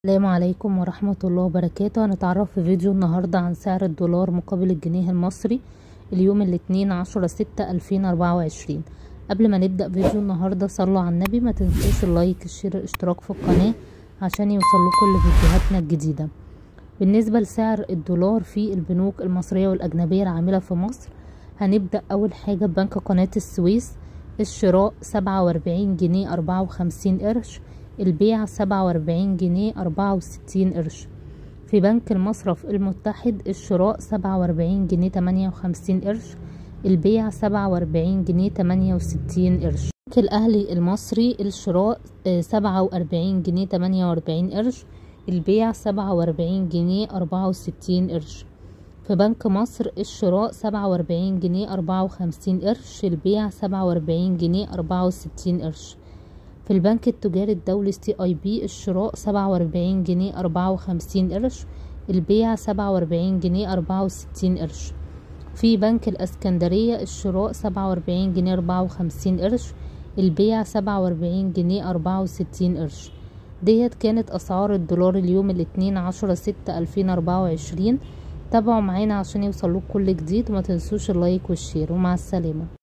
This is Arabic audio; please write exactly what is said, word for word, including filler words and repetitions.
السلام عليكم ورحمة الله وبركاته. هنتعرف في فيديو النهاردة عن سعر الدولار مقابل الجنيه المصري اليوم الاثنين عشرة ستة ألفين وأربعة وعشرين. قبل ما نبدأ فيديو النهاردة صلوا على النبي، ما تنسوش اللايك الشير الاشتراك في القناة عشان يوصلوا كل فيديوهاتنا الجديدة. بالنسبة لسعر الدولار في البنوك المصرية والأجنبية العاملة في مصر، هنبدأ أول حاجة ببنك قناة السويس. الشراء سبعة وأربعين جنيه أربعة وخمسين قرش، البيع سبعة وأربعين جنيه أربعة وستين قرش. في بنك المصرف المتحد الشراء سبعة وأربعين جنيه تمانية وخمسين قرش، البيع سبعة وأربعين جنيه تمانية وستين قرش. بنك الأهلي المصري الشراء سبعة وأربعين جنيه تمانية وأربعين قرش، البيع سبعة وأربعين جنيه أربعة وستين قرش. في بنك مصر الشراء سبعة وأربعين جنيه أربعة وخمسين قرش، البيع سبعة وأربعين جنيه أربعة وستين قرش. في البنك التجاري الدولي سي اي بي الشراء سبعة وأربعين جنيه أربعة وخمسين قرش، البيع سبعة وأربعين جنيه أربعة وستين قرش. في بنك الاسكندرية الشراء سبعة وأربعين جنيه أربعة وخمسين قرش، البيع سبعة وأربعين جنيه أربعة وستين قرش. ديت كانت اسعار الدولار اليوم الاثنين عشرة ستة ألفين وأربعة وعشرين. تابعوا معانا عشان يوصلوك كل جديد، وما تنسوش اللايك والشير، ومع السلامة.